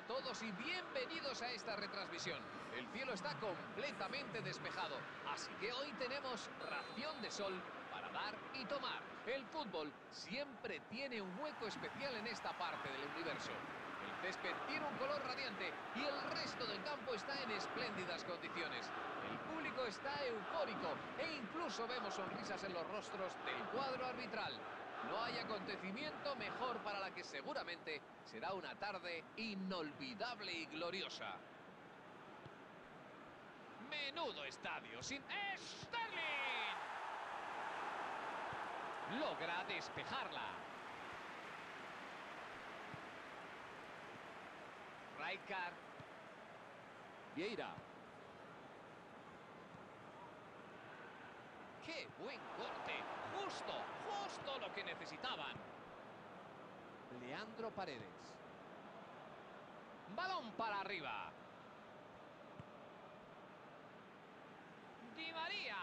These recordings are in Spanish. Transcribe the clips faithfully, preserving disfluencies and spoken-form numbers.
todos y bienvenidos a esta retransmisión. El cielo está completamente despejado, así que hoy tenemos ración de sol para dar y tomar. El fútbol siempre tiene un hueco especial en esta parte del universo. El césped tiene un color radiante y el resto del campo está en espléndidas condiciones. El público está eufórico e incluso vemos sonrisas en los rostros del cuadro arbitral. No hay acontecimiento mejor para la que seguramente será una tarde inolvidable y gloriosa. Menudo estadio sin Sterling. Logra despejarla. Rijkaard. Vieira. ¡Qué buen corte! ¡Justo, justo lo que necesitaban! Leandro Paredes. Balón para arriba. Di María.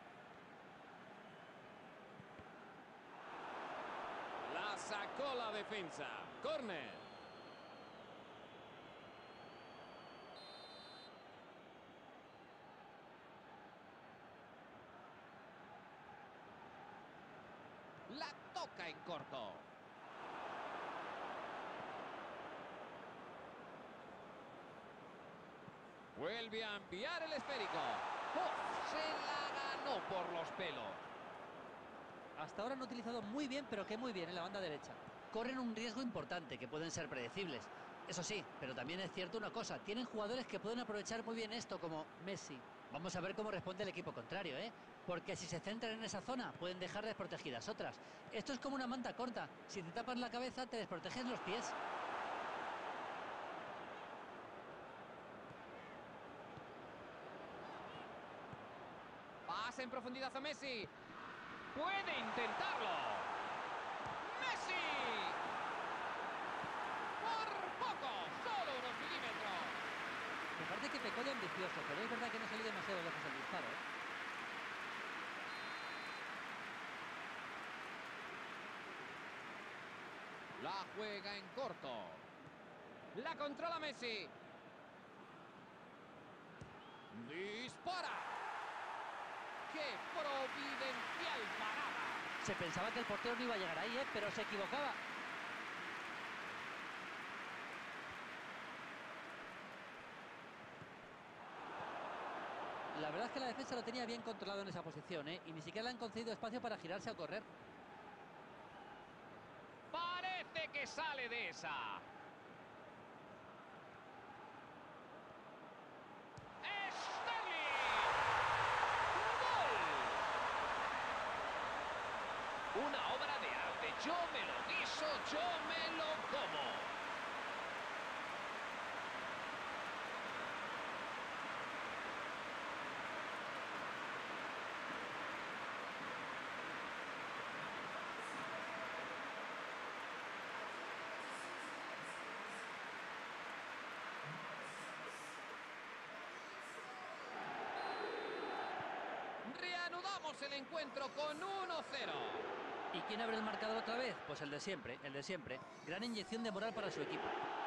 La sacó la defensa. Córner. La toca en corto. Vuelve a enviar el esférico. ¡Oh! Se la ganó por los pelos. Hasta ahora han utilizado muy bien, pero que muy bien en la banda derecha. Corren un riesgo importante, que pueden ser predecibles. Eso sí, pero también es cierto una cosa. Tienen jugadores que pueden aprovechar muy bien esto, como Messi. Vamos a ver cómo responde el equipo contrario, ¿eh? Porque si se centran en esa zona, pueden dejar desprotegidas otras. Esto es como una manta corta. Si te tapas la cabeza, te desprotegen los pies. Pasa en profundidad a Messi. ¡Puede intentarlo! ¡Messi! ¡Por poco! ¡Solo unos milímetros! Me parece que pecó de ambicioso, pero es verdad que no salió demasiado lejos el disparo, ¿eh? La juega en corto. La controla Messi. Dispara. ¡Qué providencial parada! Se pensaba que el portero no iba a llegar ahí, ¿eh? Pero se equivocaba. La verdad es que la defensa lo tenía bien controlado en esa posición, ¿eh? Y ni siquiera le han concedido espacio para girarse o correr. Parece que sale de esa. ¡Sterling! ¡Gol! Una obra de arte. Yo me lo guiso, yo me lo como. Reanudamos el encuentro con uno cero. ¿Y quién abre el marcador otra vez? Pues el de siempre, el de siempre. Gran inyección de moral para su equipo.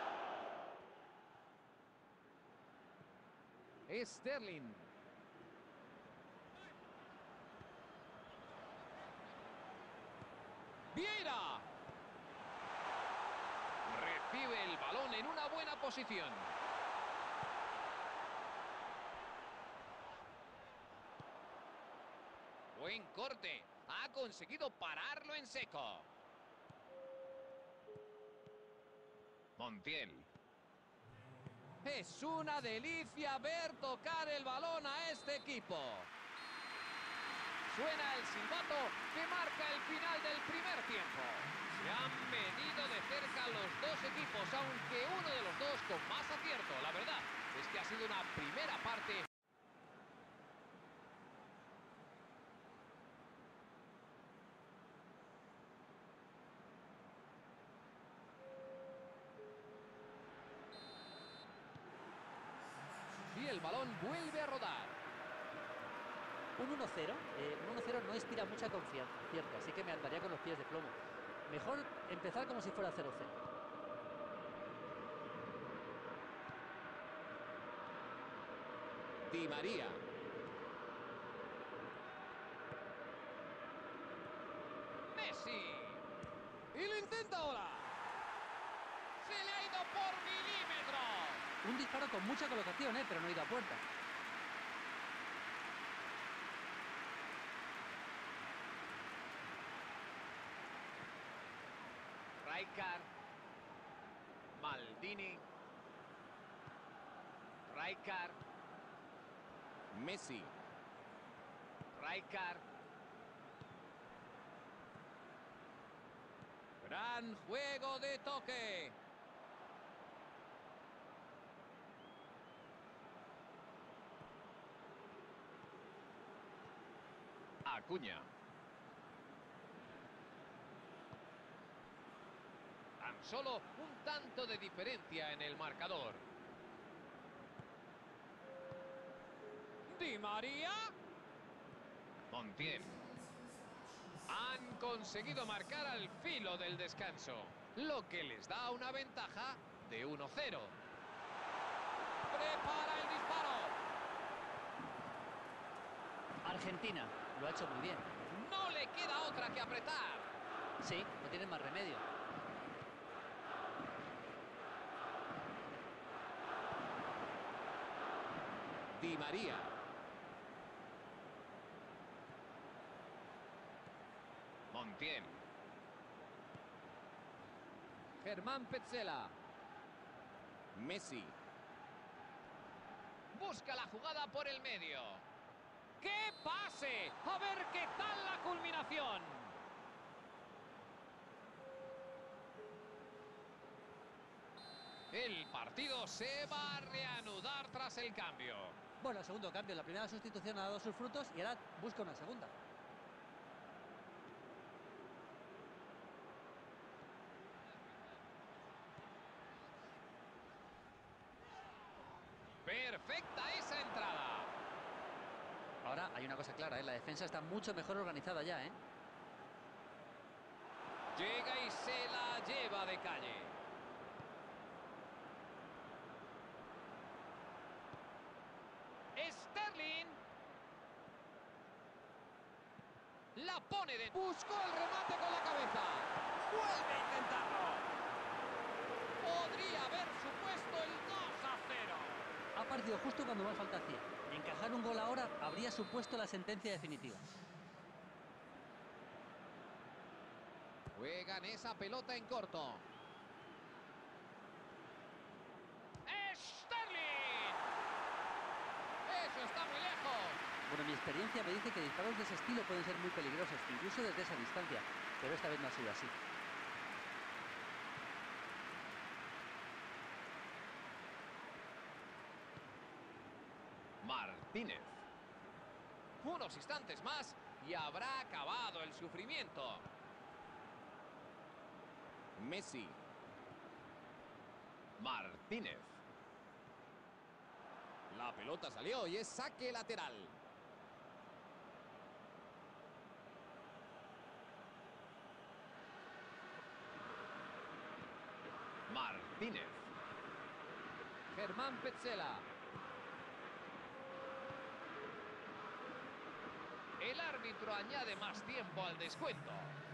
Sterling. Vieira. Recibe el balón en una buena posición. Buen corte. Ha conseguido pararlo en seco. Montiel. Es una delicia ver tocar el balón a este equipo. Suena el silbato que marca el final del primer tiempo. Se han medido de cerca los dos equipos, aunque uno de los dos con más acierto. La verdad es que ha sido una primera parte. Y el balón vuelve a rodar. Un uno cero, eh, un uno cero no inspira mucha confianza, cierto, así que me andaría con los pies de plomo. Mejor empezar como si fuera cero cero. Di María. Messi. Y lo intenta ahora. Se le ha ido por milímetros. Un disparo con mucha colocación, ¿eh? Pero no ha ido a puerta. Rijkaard. Maldini. Rijkaard. Messi. Rijkaard. Gran juego de toque. Acuña. Tan solo un tanto de diferencia en el marcador. Di María. Montiel. Han conseguido marcar al filo del descanso, lo que les da una ventaja de uno cero. Prepara el disparo. Argentina lo ha hecho muy bien. No le queda otra que apretar. Sí, no tienen más remedio. Di María. Montiel. Germán Petzela. Messi. Busca la jugada por el medio. ¡Qué pase! A ver qué tal la culminación. El partido se va a reanudar tras el cambio. Bueno, el segundo cambio. La primera sustitución ha dado sus frutos y ahora busca una segunda. Perfecta esa entrada. Ahora hay una cosa clara, ¿eh? La defensa está mucho mejor organizada ya, ¿eh? Llega y se la lleva de calle. Sterling. La pone de... Buscó el remate con la cabeza. Vuelve a intentarlo. Podría haber supuesto el dos a cero. Ha partido justo cuando más falta hacía. Encajar un gol ahora habría supuesto la sentencia definitiva. Juegan esa pelota en corto. ¡Sterling! ¡Eso está muy lejos! Bueno, mi experiencia me dice que disparos de ese estilo pueden ser muy peligrosos, incluso desde esa distancia. Pero esta vez no ha sido así. Martínez. Unos instantes más y habrá acabado el sufrimiento. Messi. Martínez. La pelota salió y es saque lateral. Martínez. Germán Petzela. El árbitro añade más tiempo al descuento.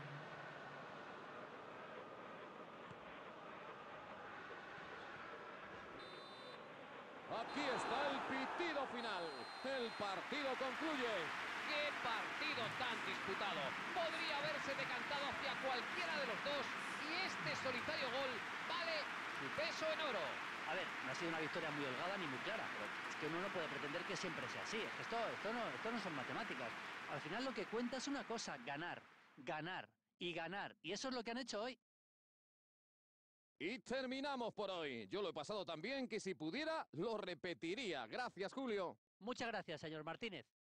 Aquí está el pitido final. El partido concluye. ¡Qué partido tan disputado! Podría haberse decantado hacia cualquiera de los dos y este solitario gol vale su peso en oro. A ver, no ha sido una victoria muy holgada ni muy clara, pero es que uno no puede pretender que siempre sea así. Es que esto, esto, no, esto no son matemáticas. Al final lo que cuenta es una cosa, ganar, ganar y ganar. Y eso es lo que han hecho hoy. Y terminamos por hoy. Yo lo he pasado tan bien que si pudiera, lo repetiría. Gracias, Julio. Muchas gracias, señor Martínez.